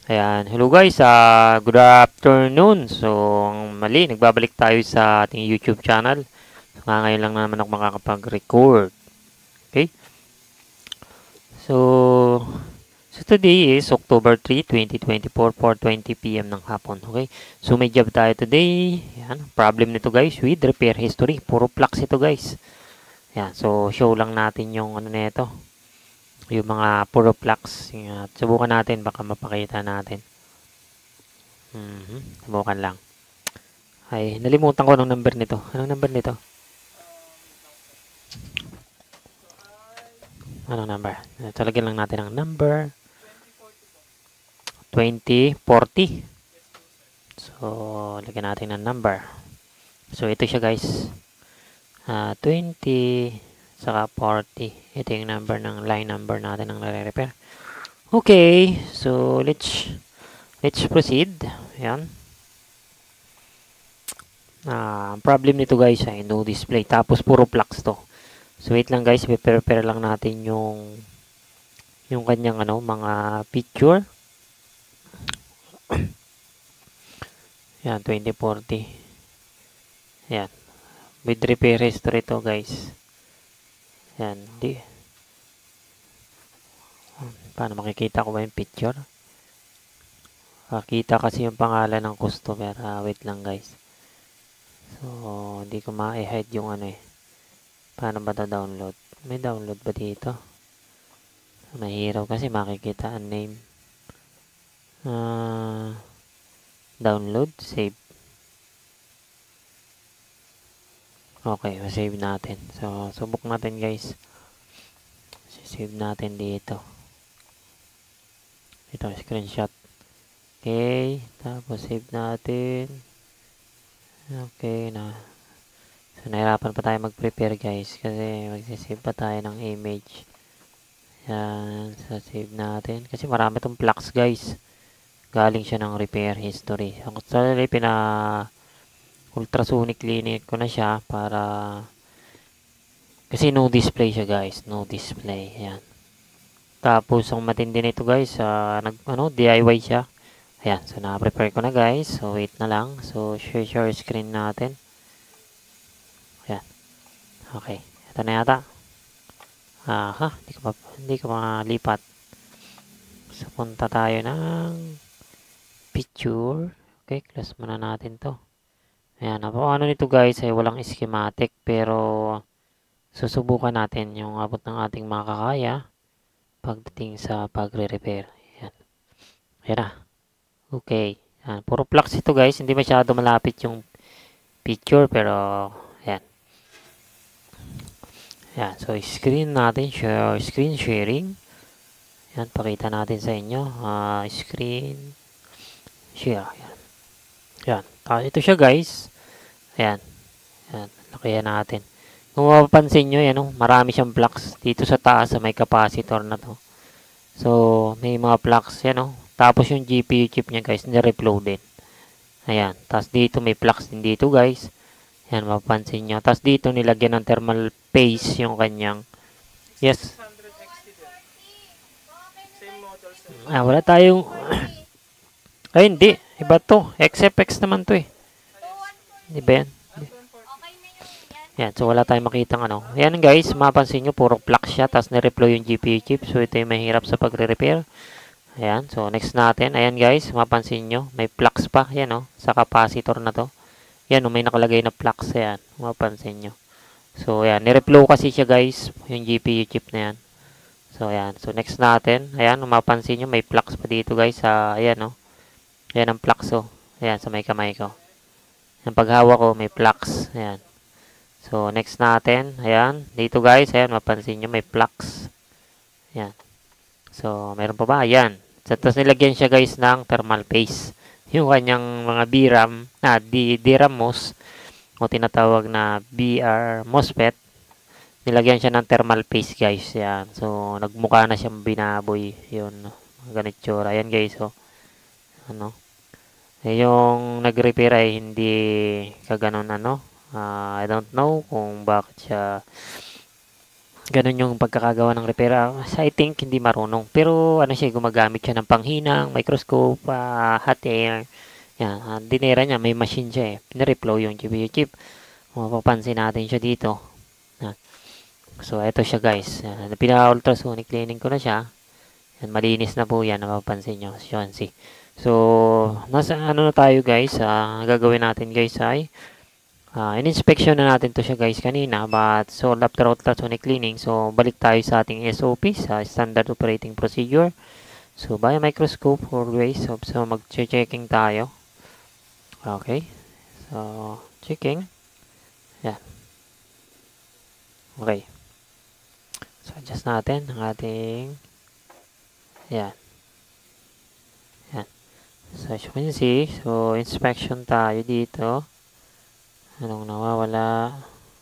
Ayan, hello guys, good afternoon. So, mali, nagbabalik tayo sa ating YouTube channel. So, ngayon lang naman ako makakapag-record. Okay? So, today is October 3, 2024, 4:20 PM ng hapon. Okay? So, may job tayo today. Ayan, problem nito guys with repair history. Puro flux ito guys. Ayan, so show lang natin yung ano nito. Yung mga puro flux. Subukan natin, baka mapakita natin. Subukan lang. Ay, nalimutan ko anong number nito. Anong number nito? Anong number? Talagyan lang natin ang number. 2040. So, lagyan natin ang number. So, ito siya guys. 20 saka 40. Ito yung number ng line number natin ng nare-repair. Okay. So, let's proceed. Ayan. Problem nito guys ay no display. Tapos, puro flux to. So, wait lang guys. Prepare lang natin yung kanyang mga picture. Yan, 2040. Yan. With repair history to guys. Yan. Paano makikita ko ba yung picture? Kita kasi yung pangalan ng customer. Wait lang guys. So, hindi ko ma-hide yung Paano ba ito download? May download ba dito? Mahirap kasi makikita ang name. Download, save. Okay, save natin. So, subok natin guys. Save natin dito. Ito, screenshot. Okay, tapos save natin. Okay na. So, nahirapan pa tayo mag-prepare guys kasi magsisave pa tayo ng image. Yan, so save natin. Kasi marami itong flux guys. Galing siya ng repair history. Actually, ultrasonic cleaning ko na siya para kasi no display siya guys. No display. Yan. Tapos, ang matindi nito guys, DIY siya. Ayan, so na-prepare ko na guys. So, wait na lang. So, share screen natin. Ayan. Okay. Ito na yata. Hindi ko malipat. So, punta tayo ng picture. Okay, close muna natin to. Ayan, ano nito guys ay walang schematic pero susubukan natin yung abot ng ating makakaya pagdating sa pagre-repair. Ayan. Ayan na. Okay. Ayan, puro flux ito guys. Hindi masyado malapit yung picture pero ayan. Ayan. So, screen natin. Screen sharing. Ayan. Pakita natin sa inyo. Screen share. Ayan. Ayan. Ito siya guys. Ayan. Ayan. Lakihan natin. Kung mapapansin nyo, yan, marami siyang flux dito sa taas sa may capacitor na to. So, may mga flux yan. Tapos yung GPU chip niya guys, nire-flow din. Ayan. Tapos dito may flux din dito guys. Ayan, mapapansin nyo. Tapos dito nilagyan ng thermal paste yung kanyang. Yes. Wala tayong. Ay, hindi. Iba to. XFX naman to eh. Di ba yan? Yan, so wala tayong makitang Ayan guys, mapansin nyo, puro flux siya, tapos nireploy yung GPU chip. So ito yung mahirap sa pagre-repair. Ayan, so next natin. Ayan guys, mapansin nyo, may flux pa. Yan sa capacitor na to. Yan may nakalagay na flux. Ayan, mapansin nyo. So ayan, nireploy kasi siya guys, yung GPU chip na yan. So ayan, so next natin. Ayan, mapansin nyo, may flux pa dito guys. Ayan Ayan ang flux Ayan, sa may kamay ko. Yung paghawa ko, may flux. Ayan. So, next natin. Ayan. Dito guys. Ayan. Mapansin nyo. May flux. Ayan. So, meron pa ba? Ayan. So, tapos nilagyan siya guys ng thermal paste. Yung kanyang mga DRAM. DRAM MOS. O tinatawag na BR MOSFET. Nilagyan siya ng thermal paste guys. Ayan. So, nagmukha na siyang binaboy. Yun. Ganit tsura. Ayan guys. So, yung nag-repair ay hindi kaganon I don't know kung bakit siya Ganun yung pagkakagawa ng repair. I think hindi marunong. Pero ano siya, gumagamit siya ng panghinang, microscope, hot air. Yan, dinera niya, may machine siya eh. Pinareploy yung GPU chip. Mapapansin natin siya dito. Yan. So, ito siya guys. Pina-ultrasonic cleaning ko na siya. Yan, malinis na po yan. Mapapansin nyo. See. So, nasa ano na tayo guys. Gagawin natin guys ay in-inspection na natin to siya guys kanina. But, so, after ultrasonic cleaning, so, balik tayo sa ating SOP, sa Standard Operating Procedure. So, by microscope for guys. So, mag-checking tayo. Okay. So, checking. Yan. Okay. So, adjust natin ang ating yan. Yan. So, as you can see, so, inspection tayo dito. Anong nawawala?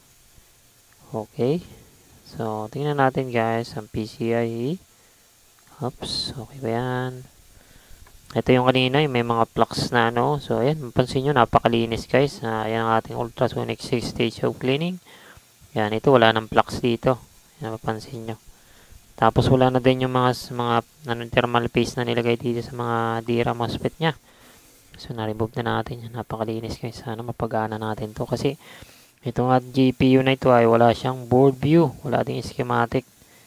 Okay. So, tingnan natin guys ang PCIe. Oops. Okay ba yan? Ito yung kanina, yung may mga flux na ano. So, ayan. Mapansin nyo, napakalinis guys. Ayan ang ating ultrasonic 6-stage of cleaning. Yan. Ito, wala ng flux dito. Yan, mapansin nyo. Tapos, wala na din yung mga thermal paste na nilagay dito sa mga DRAM MOSFET niya. So, na-remove na natin yan. Napakalinis guys. Sana mapagana natin to. Kasi, itong GPU na ito ay wala siyang board view. Wala ding schematic.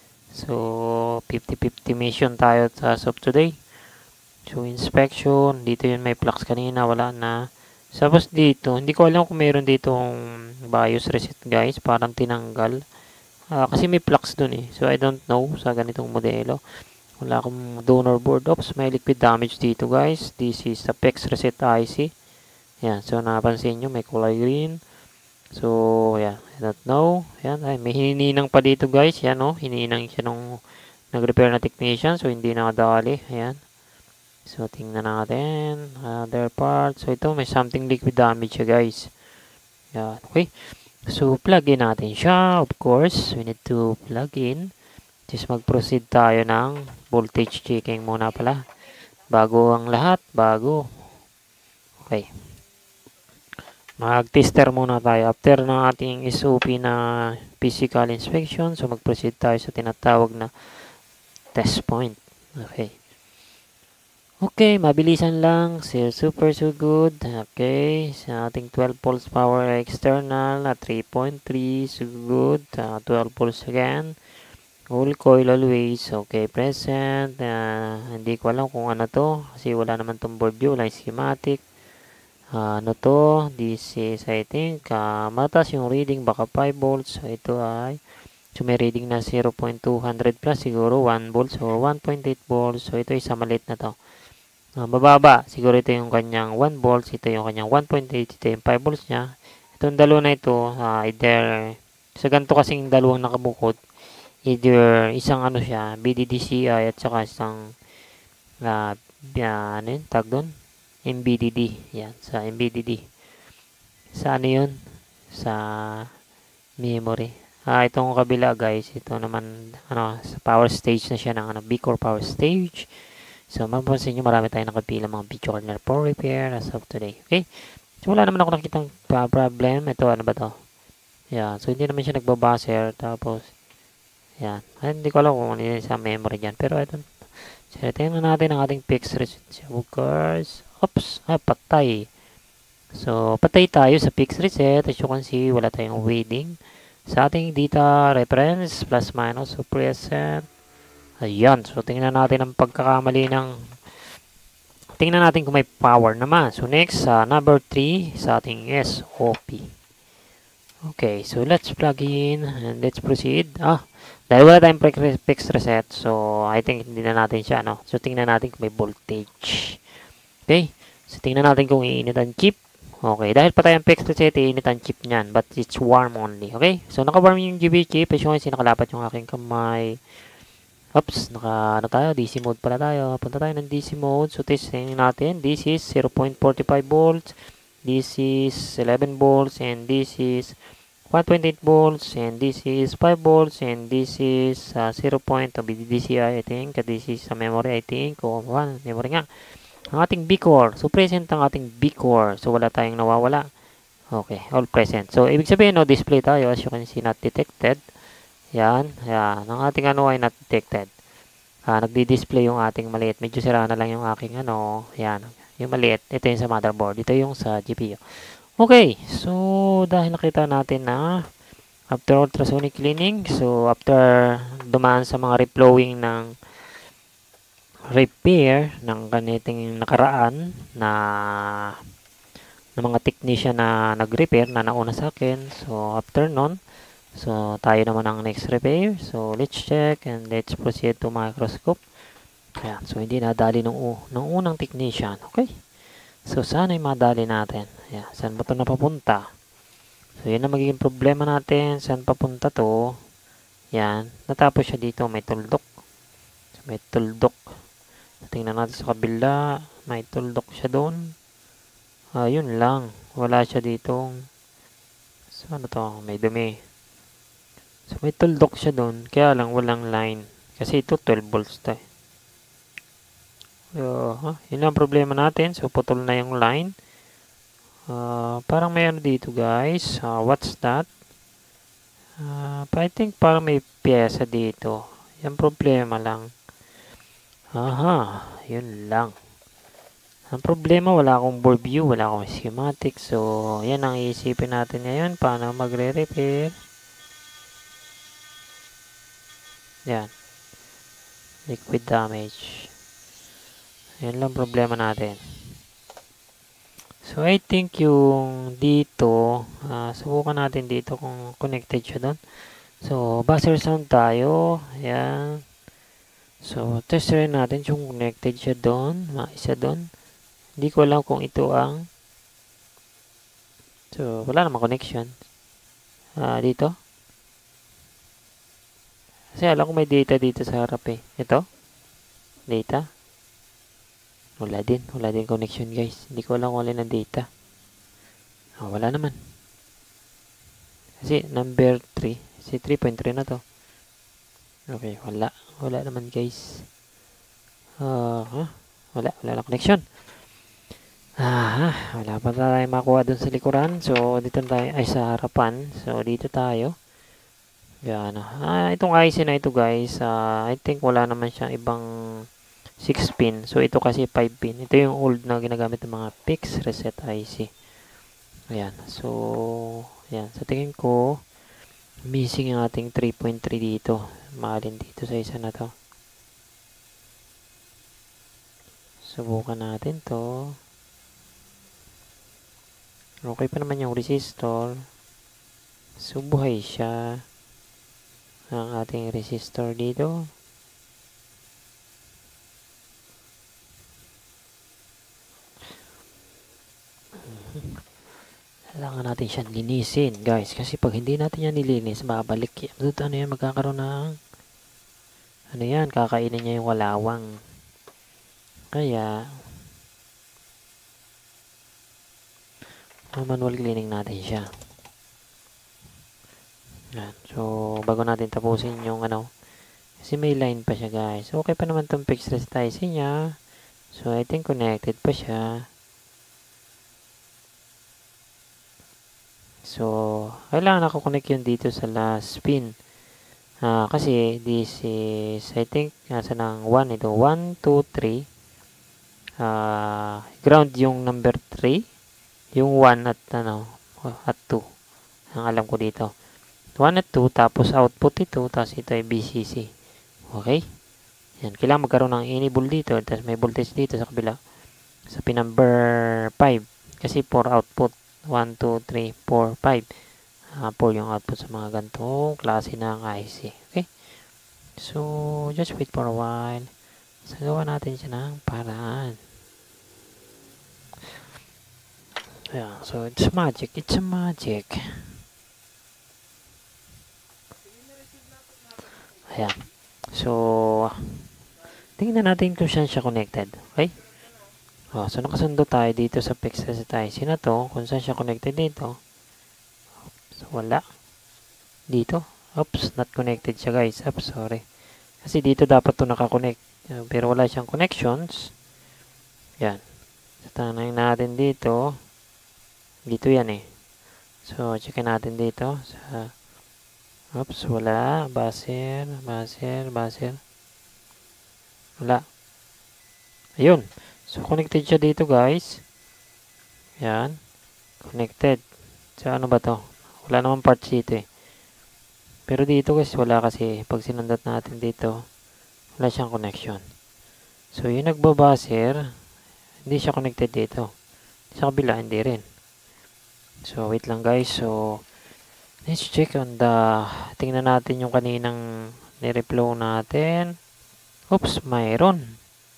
So, 50-50 mission tayo as of today. So, inspection. Dito yun may flux kanina. Wala na. Tapos dito, hindi ko alam kung mayroon ditong BIOS reset guys. Parang tinanggal. Kasi may flux dun eh. So, I don't know sa ganitong modelo. Wala akong donor board. Oops, may liquid damage dito guys. This is the PEX reset IC. Yan. So, napansin nyo, may kulay green. So, yan. I don't know. Yan. Ay, may hininang pa dito guys. Yan o. Hininang siya nung nag-repair na technician. So, hindi nakadali. Ayan. So, tingnan natin. Other parts. So, ito may something liquid damage siya guys. Yan. Okay. So, plug in natin siya. Of course, we need to plug in. Just mag-proceed tayo ng voltage checking muna pala. Bago ang lahat. Bago. Okay. Mag-tester muna tayo. After ng ating SOP na physical inspection, so mag-proceed tayo sa tinatawag na test point. Okay. Okay, mabilisan lang. Super so good. Okay, sa ating 12 volts power external na 3.3. So good. 12 volts again. Whole coil always. Okay, present. Hindi ko alam kung ano to. Kasi wala naman tong board view. Wala schematic. Ano to? This is, I think, matas yung reading. Baka 5 volts. So, ito ay, so may reading na 0.200 plus. Siguro 1 volts. So, 1.8 volts. So, ito isa maliit na to. Mababa. Siguro ito yung kanyang 1 volts. Ito yung kanyang 1.8. Ito yung 5 volts niya. Itong dalawa na ito, either, sa ganito kasing dalawang nakabukod, either isang ano siya, BDDCI at saka isang, ano yun, tag doon? MBDD. Yan, sa MBDD. Sa ano yun? Sa memory. Itong kabila guys, ito naman, sa power stage na siya ng B-Core power stage. So, mapapansin nyo, marami tayong nakapila mga video corner for repair as of today. Okay? So, wala naman ako nakitang problem. Ito, ano ba to? Yan. So, hindi naman siya nagbabaser. Tapos, yan. Hindi ko alam kung ano yun sa memory dyan. Pero, ito. So, tingnan natin ang ating fixed reset. Of course. Oops. Patay. So, patay tayo sa fixed reset. As you can see, wala tayong reading. Sa ating data reference, plus minus, so present. Ayan. So, tingnan natin ang pagkakamali ng... Tingnan natin kung may power naman. So, next, number 3 sa ating SOP. Okay. So, let's plug in and let's proceed. Dahil wala tayong fixed reset. So, I think hindi na natin siya, no? So, tingnan natin kung may voltage. Okay. So, tingnan natin kung iinit ang chip. Okay. Dahil pa tayong fixed reset, iinit ang chip niyan. But, it's warm only. Okay. So, naka-warm yung GPU chip. As you can see, nakalapat yung aking kamay. Oops, tayo, DC mode pala tayo. Punta tayo ng DC mode. So, testing natin. This is 0.45 volts. This is 11 volts. And this is 1.8 volts. And this is 5 volts. And this is 0. BDCI, I think. This is memory, I think. Memory nga. Ang ating B-Core. So, present ang ating B-Core. So, wala tayong nawawala. Okay, all present. So, ibig sabihin, no, display tayo. As you can see, not detected. Yan, yan. Ang ating ano ay not detected. Nagdi-display yung ating maliit. Medyo sira na lang yung aking ano. Yan. Yung maliit. Ito yung sa motherboard. Ito yung sa GPU. Okay. So, dahil nakita natin na after ultrasonic cleaning, so after dumaan sa mga reflowing ng repair ng ganiting nakaraan na mga technician na nag-repair na nauna sa akin. So, after nun, so, tayo naman ang next repair. So, let's check and let's proceed to microscope. Ayan. So, hindi nadali nung unang technician. Okay. So, sana ay madali natin. Ayan. Saan ba ito napapunta? So, yun ang magiging problema natin. Saan papunta to? Yan. Natapos siya dito. May tuldok. So, may tuldok. Tingnan natin sa kabila. May tuldok siya doon. Yun lang. Wala siya dito. So, ano to? May dumi. So, may tuldok siya doon. Kaya lang walang line. Kasi ito 12 volts to. So, yun ang problema natin. So, putol na yung line. Parang may ano dito guys. What's that? I think parang may pyesa dito. Yung problema lang. Yun lang. Ang problema, wala akong board view, wala akong schematic. So, yan ang iisipin natin ngayon. Paano magre-repair. Yan. Liquid damage. Yan lang problema natin. So, I think yung dito, subukan natin dito kung connected siya doon. So, buzzer sound tayo. Yan. So, test rin natin kung connected siya doon. Isa doon. Hindi ko alam kung ito ang so, wala namang connection. Dito. Kasi alam ko may data dito sa harap eh. Ito. Data. Wala din. Wala din connection guys. Hindi ko alam kung alin ang data. Wala naman. Kasi number 3. Kasi 3.3 na to. Okay. Wala. Wala naman guys. Wala. Wala na connection. Wala pa tayo makuha dun sa likuran. So, dito tayo, ay sa harapan. So, dito tayo. Yan. Itong IC na ito guys, I think wala naman siyang ibang 6 pin. So, ito kasi 5 pin. Ito yung old na ginagamit ng mga PIX reset IC. Ayan. So, yan. Sa tingin ko, missing yung ating 3.3 dito. Mahalin dito sa isa na to. Subukan natin to. Okay pa naman yung resistor. So, buhay siya. Ang ating resistor dito. Kailangan natin siyang linisin, guys. Kasi pag hindi natin yan nilinis, babalik yan. Ano yan, magkakaroon ng ano yan, kakainin niya yung walawang. Kaya, manual cleaning natin siya. Yan. So, bago natin tapusin yung ano, kasi may line pa siya guys. Okay pa naman itong fixed resize niya. So, I think connected pa siya. So, kailangan nakakonect yun dito sa last pin. Kasi this is, I think, nasa ng 1 ito. 1, 2, 3. Ground yung number 3. Yung 1 at, at 2. Ang alam ko dito. 1 at 2, tapos output ito, tapos ito ay BCC. Okay? Yan. Kailangan magkaroon ng enable dito, tapos may voltage dito sa kabila. Sa pin number 5. Kasi 4 output. 1, 2, 3, 4, 5. 4 yung output sa mga ganitong klase ng IC. Okay? So, just wait for a while. Sagawa natin siya ng paraan. Ayan. So, it's magic. It's a magic. Ayan. So, tingnan natin kung saan siya connected. Okay? So, nakasundo tayo dito sa fixed resize na to. Kung saan siya connected dito. So, wala. Dito. Oops, not connected siya guys. Oops, sorry. Kasi dito dapat to nakakonect. Pero wala siyang connections. Yan. So, tanongin natin dito. Dito yan eh. So, checkin natin dito. Oops, wala. Buzzer. Wala. Ayun. So, connected siya dito, guys. Yan. Connected. So, ano ba to? Wala naman parts dito eh. Pero dito guys, wala kasi. Pag sinundot natin dito, wala siyang connection. So, yung nagbabaser, hindi siya connected dito. Sa kabila, hindi rin. So, wait lang guys. So, let's check on the... Tingnan natin yung kaninang nireflow natin. Oops, mayroon.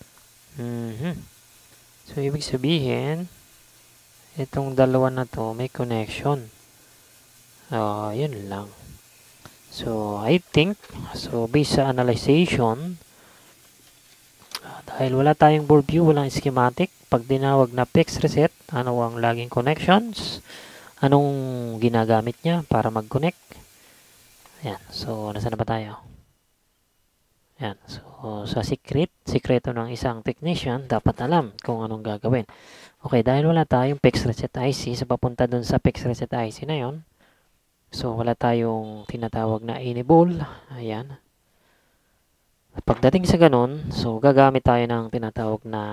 So, ibig sabihin, itong dalawa na to, may connection. Yun lang. So, I think, so based sa analyzation, dahil wala tayong board view, walang schematic, pag dinawag na fix reset, ano ang laging connections, anong ginagamit niya para mag-connect. Ayan, so nasa na ba tayo? Ayan, so sa sikreto ng isang technician, dapat alam kung anong gagawin. Okay, dahil wala tayong fix reset IC, so papunta dun sa fix reset IC na yon. So, wala tayong tinatawag na enable. Ayan. Pagdating sa ganun, so gagamit tayo ng tinatawag na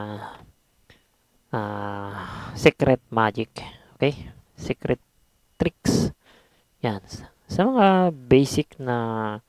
secret magic. Okay? Secret tricks. Yan. Sa mga basic na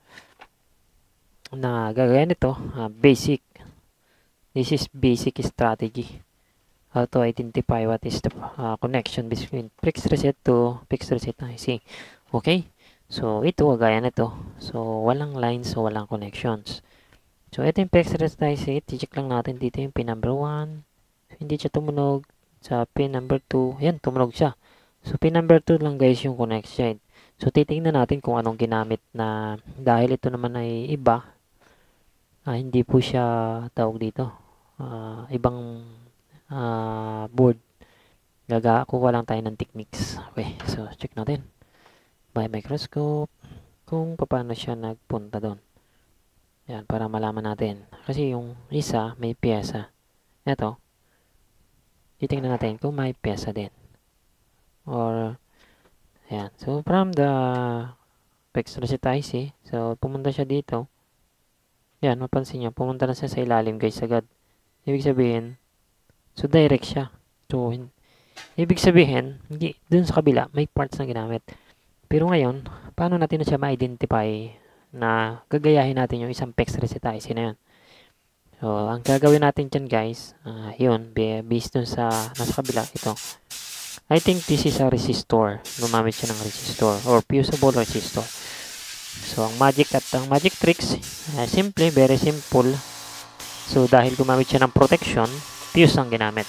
gagawin nito, basic. This is basic strategy. How to identify what is the connection between fix reset to fix reset IC. Okay? So, ito, gaya nito. So, walang lines, so walang connections. So, ito yung fix reset IC. I-check lang natin dito yung pin number 1. So, hindi siya tumunog. Sa pin number 2, yan, tumunog siya. So, pin number 2 lang guys yung connection. So, titingnan natin kung anong ginamit na, dahil ito naman ay iba, hindi po siya tawag dito. Ibang board. Kuha lang tayo ng techniques. Okay, so check natin. By microscope, kung paano siya nagpunta doon. Yan, para malaman natin. Kasi yung isa, may pyesa. Ito, titingnan natin kung may pyesa din. Or, yan. So, from the fix reset IC, so, pumunta siya dito. Yan, mapansin nyo, pumunta na siya sa ilalim, guys, agad. Ibig sabihin, so, direct siya. So, ibig sabihin, dun sa kabila, may parts na ginamit. Pero ngayon, paano natin na siya ma-identify na gagayahin natin yung isang fix reset IC na yun? So, ang gagawin natin dyan guys, yun, based dun sa nasa kabila, ito. I think this is a resistor. Gumamit siya ng resistor or fusible resistor. So, ang magic tricks, simple, very simple. So, dahil gumamit siya ng protection, fuse ang ginamit.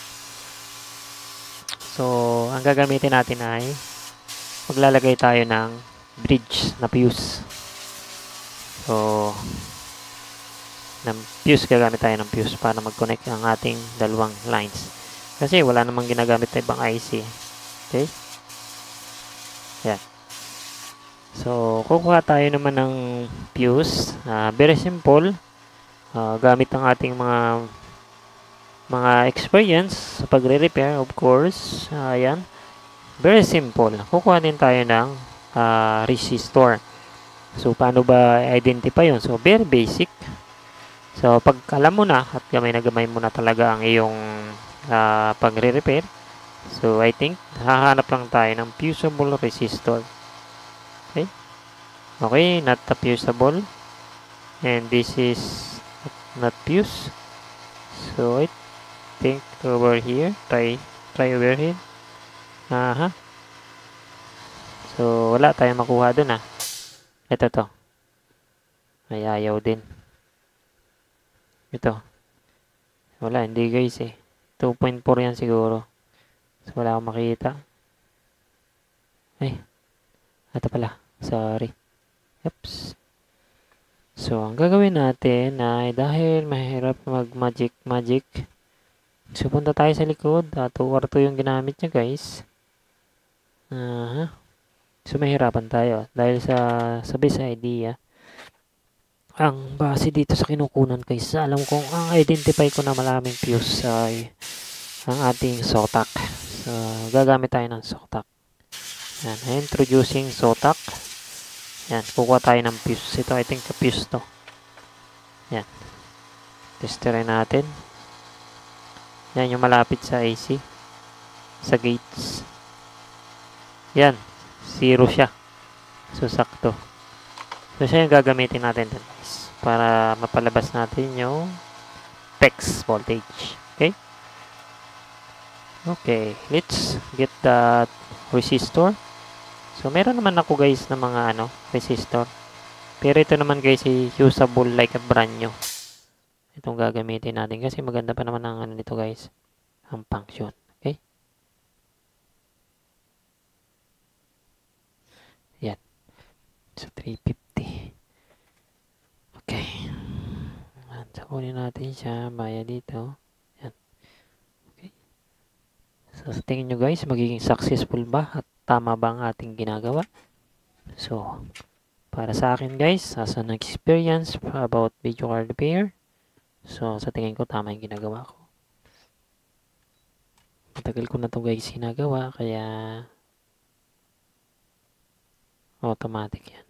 So, ang gagamitin natin ay maglalagay tayo ng bridge na fuse. So, gagamit tayo ng fuse para mag-connect ang ating dalawang lines. Kasi wala namang ginagamit na ibang IC. Okay? Yan. So, kukuha tayo naman ng fuse. Very simple. Gamit ang ating mga experience sa pagre-repair, of course. Yan. Very simple. Kukuha din tayo ng resistor. So, paano ba identify yun? So, very basic. So, pag alam mo na at gamay na gamay mo na talaga ang iyong pagre-repair, so, I think, hahanap lang tayo ng fusible resistor. Okay? Okay, not the fusible. And this is not fuse. So, I think over here. Try over here. So, wala tayong makuha dun Ito to. Ay, ayaw din. Ito. Wala, hindi guys 2.4 yan siguro. So, wala akong makita. Ay. Ito pala. Sorry. Oops. So, ang gagawin natin ay dahil mahirap mag-magic. So, punta tayo sa likod. 2 or 2 yung ginamit niya guys. So, mahirapan tayo. Dahil sa base idea, ang base dito sa kinukunan guys, alam kong ang identify ko na maraming fuse ay ang ating SOTAC. So, gagamit tayo ng SOTAC. Yan. Introducing SOTAC. Yan, kukuha tayo ng fuse. Ito, I think fuse to. Yan. Testerin natin. Yan yung malapit sa AC. Sa gates. Yan. 0 siya. So, sakto. So, siya yung gagamitin natin dun, guys. Para mapalabas natin yung PEX voltage. Okay? Okay. Let's get that resistor. So, meron naman ako guys na mga resistor. Pero ito naman guys ay usable like a brand new. Itong gagamitin natin kasi maganda pa naman ang nito guys. Ang function. Okay? Yan. So, 350. Okay. So, kunin natin siya. Baya dito. Yan. Okay. So, sa tingin nyo guys, magiging successful ba? At tama ba ang ating ginagawa? So, para sa akin guys, as an experience about video card repair, so sa tingin ko tama yung ginagawa ko. Matagal ko na to guys ginagawa, kaya automatic yan.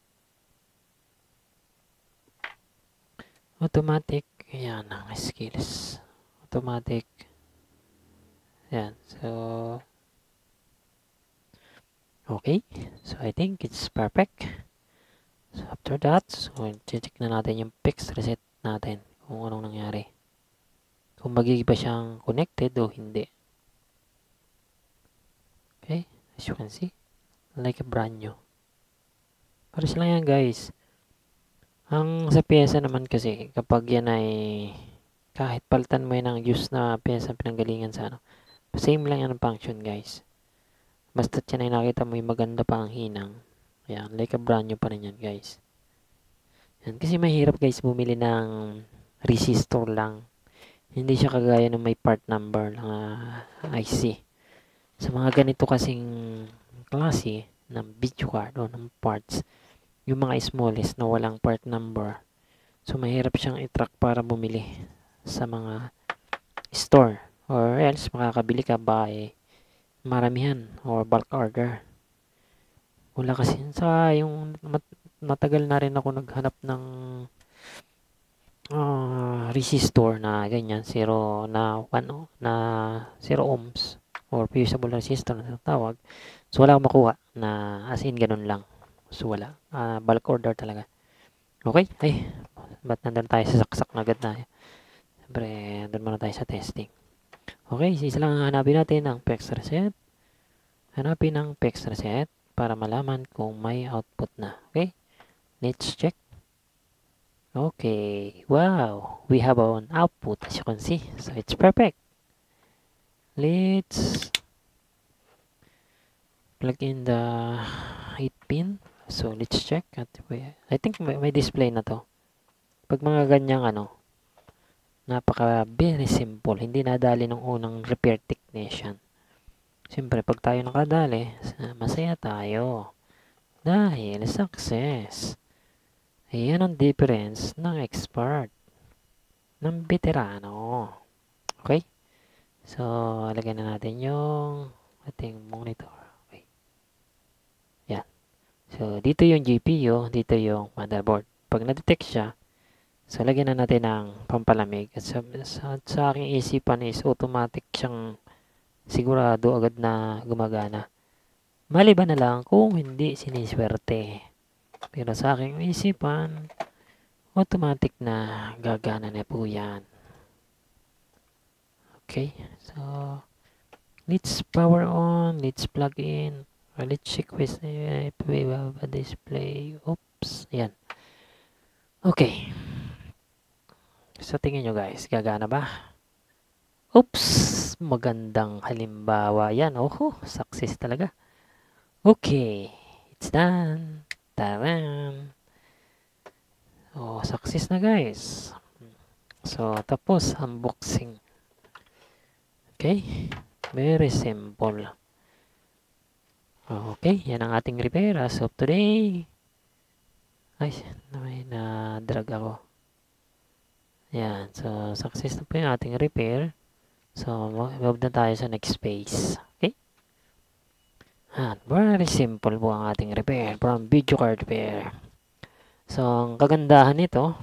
Automatic, yan ang skills. Automatic. Yan, so okay, so I think it's perfect. So after that, so check na natin yung PEX reset natin kung anong nangyari. Kung magiging ba siyang connected o hindi. Okay, as you can see, like a brand new. Pares lang yan guys. Ang sa pyesa naman kasi, kapag yan ay kahit palitan mo yan ng use na pyesa pinanggalingan sa same lang yan ang function guys. Basta yan ay nakita mo yung maganda pa ang hinang. Ayan, like a brand new pa rin yan guys. Yan, kasi mahirap guys bumili ng resistor lang. Hindi siya kagaya ng may part number ng IC. Sa mga ganito kasing klase ng video card o ng parts, yung mga smallest na walang part number, so mahirap siyang i-track para bumili sa mga store, or else makakabili ka by maramihan or bulk order. Wala kasi sa yung matagal na rin ako naghanap ng resistor na ganyan 0 na 1 na 0 ohms or fusible resistor na tawag. So wala akong makuha na as in ganun lang. So wala, bulk order talaga. Okay, ay ba't nandun tayo sa saksak na agad na. Siyempre nandun muna tayo sa testing. Okay, isa lang hanapin natin ang PEX reset. Hanapin ang PEX reset para malaman kung may output na. Okay, let's check. Okay, wow, we have an output as you can see, so it's perfect. Let's plug in the 8 pin. So let's check. I think may display na to. Pag mga ganyang napaka very simple, hindi nadali ng unang repair technician. Siyempre pag tayo nakadali, masaya tayo dahil success. Ayan ang difference ng expert, ng veterano. Okay? So, lagyan na natin yung ating monitor. Okay. Yan. So, dito yung GPU, dito yung motherboard. Pag na-detect siya, so lagyan na natin ng pampalamig. At sa aking isipan is automatic siyang sigurado agad na gumagana. Maliban na lang kung hindi siniswerte. Pero sa aking isipan, automatic na gagana na po yan. Okay, so let's power on, let's plug in, or let's check if we have a display. Oops, yan. Okay. So tingin nyo guys, gagana ba? Oops, magandang halimbawa yan. Oh, success talaga. Okay, it's done. Taran! Oh, success na guys. So, tapos unboxing. Okay, very simple. Okay, yan ang ating repair as of today. Ay, may na-drag ako. Yan, so success na po yung ating repair. So, move na tayo sa next phase. Okay? Very simple po ang ating repair from video card repair. So, ang kagandahan nito,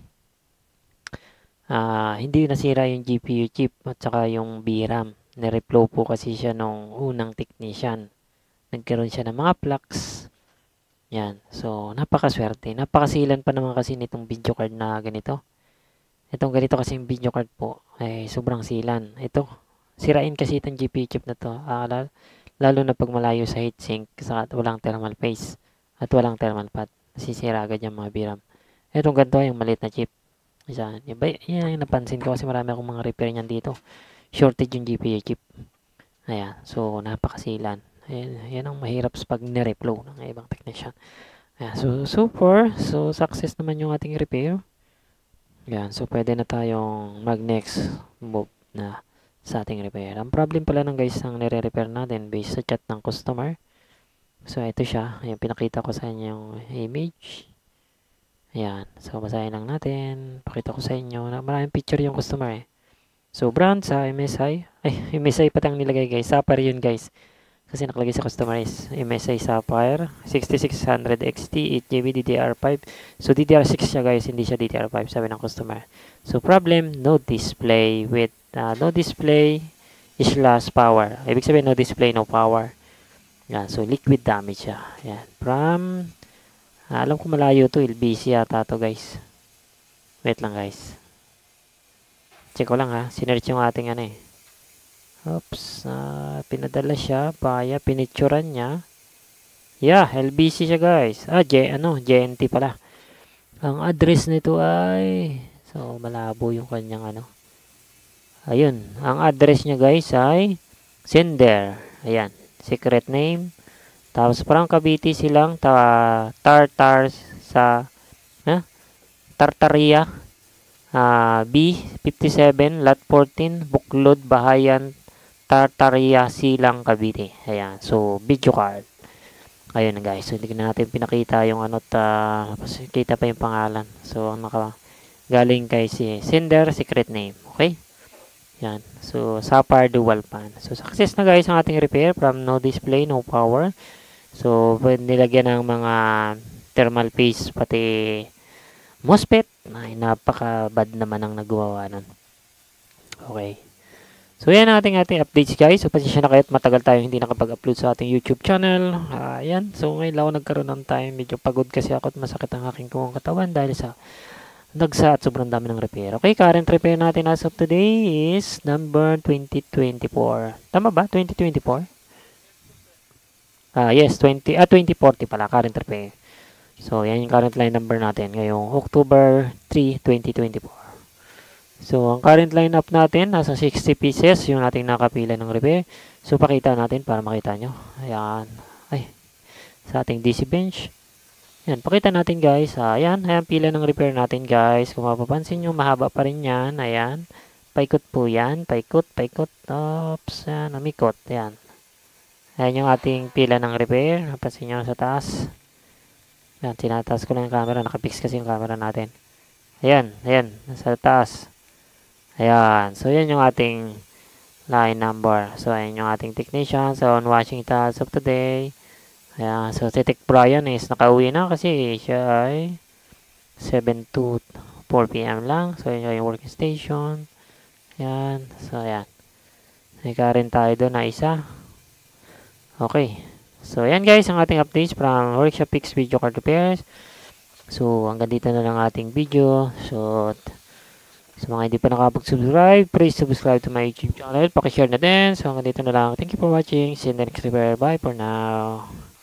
hindi nasira yung GPU chip at saka yung VRAM. Nireflow po kasi siya nung unang technician. Nagkaroon siya ng mga flux. Yan. So, napakaswerte. Napakasilan pa naman kasi nitong video card na ganito. Itong ganito kasi yung video card po ay sobrang silan. Ito, sirain kasi itong GPU chip na to. Lalo na pag malayo sa heatsink sa walang thermal paste at walang thermal pad. Nasisira agad yung mga VRAM. Itong ganito yung maliit na chip. Yan yung napansin ko kasi marami akong mga repair niyan dito. Shortage yung GPU chip. Ayan. So, napakasilan. Ayan, yan ang mahirap pag nireflow ng ibang technician. Ayan. So, success naman yung ating repair. Ayan. So, pwede na tayong mag-next move na sa ating repair. Ang problem pala ng guys ang nire-repair natin based sa chat ng customer. So, ito siya. Ayan, pinakita ko sa inyo yung image. Ayan. So, basahin lang natin. Pakita ko sa inyo na maraming picture yung customer eh. So, brand sa MSI. Ay, MSI patang nilagay guys. Sapphire yun guys. Kasi nakalagay sa customer is MSI Sapphire. 6600 XT, 8GB DDR5. So, DDR6 siya guys. Hindi siya DDR5 sabi ng customer. So, problem, no display with no display is lost power. Ibig sabihin, no display, no power. Yan. So, liquid damage siya. Yan. From, alam ko malayo to. LBC yata to guys. Wait lang guys. Check ko lang ha. Sinerch yung ating ano eh. Oops. Pinadala siya. Pinicturan niya. Yeah, LBC siya guys. JNT pala. Ang address nito ay, so malabo yung kanyang ano. Ayun, ang address niya guys ay sender. Ayan, secret name. Tapos parang Cavite silang Tartars sa Tartaria. B57 Lot 14 Buklod Bahayan Tartaria Silang Cavite. Ayan, so video card. Ayun guys, so hindi na natin pinakita yung ano kita pa yung pangalan. So galing kay si sender secret name. Okay? Yan. So, Sapphire dual pan. So, success na guys ang ating repair from no display, no power. So, nilagyan ng mga thermal paste pati MOSFET. Ay, napaka-bad naman ang nagawa nun. Okay. So, yan ang ating updates guys. So, pasensya na kayo at matagal tayo hindi nakapag-upload sa ating YouTube channel. Yan. So, ngayon lang ako nagkaroon ng time. Medyo pagod kasi ako at masakit ang aking katawan dahil sa at sobrang dami ng repair. Okay, current repair natin as of today is number 2024. Tama ba? 2024? Yes, 2040 pala, current repair. So, yan yung current line number natin ngayong October 3, 2024. So, ang current lineup natin, nasa 60 pieces yung ating nakapila ng repair. So, pakita natin para makita nyo. Ayan. Ay, sa ating DC bench. Yan, pakita natin guys. Ayan, pila ng repair natin guys. Kung mapapansin nyo, mahaba pa rin yan. Ayan, paikot po yan. Paikot. Oops, yan, umikot. Yan. Ayan yung ating pila ng repair. Napansin nyo sa taas. Yan, tinataas ko lang yung camera. Nakapix kasi yung camera natin. Ayan, nasa taas. Ayan, so yan yung ating line number. So, ayan yung ating technician. So, on watching task of today. Ayan, so si Tech Brian is nakauwi na kasi siya ay 7 to 4 PM lang. So, yun yung working station. Ayan, so ayan. Ika rin tayo doon na isa. Okay. So, ayan guys, ang ating updates from Workshop Fix Video Card Repairs. So, hanggang dito na lang ating video. So, sa mga hindi pa nakapag-subscribe, please subscribe to my YouTube channel. Pakishare na din. So, hanggang dito na lang. Thank you for watching. See you in the next video. Bye for now.